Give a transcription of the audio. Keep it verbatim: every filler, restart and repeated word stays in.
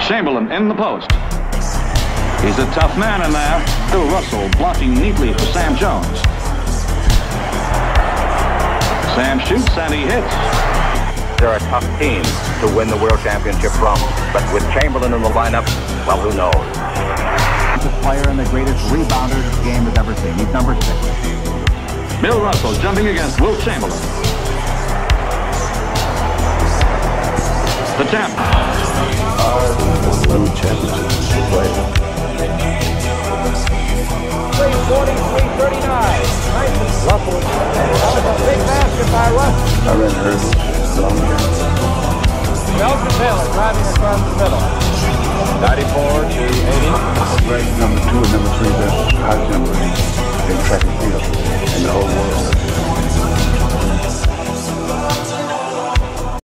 Chamberlain in the post. He's a tough man in there. Bill Russell blocking neatly for Sam Jones. Sam shoots and he hits. They're a tough team to win the World Championship from, but with Chamberlain in the lineup, well, who knows? The player and the greatest rebounder the game has ever seen. He's number six. Bill Russell jumping against Wilt Chamberlain. The tap. World Championship player. three forty-three thirty-nine. Nice. Russell. That was a big basket by Russell. I ran hurdles. Long Belton Taylor driving across the middle. ninety-four to eighty. Ranked number two and number three best high jumper in track and field in the whole world.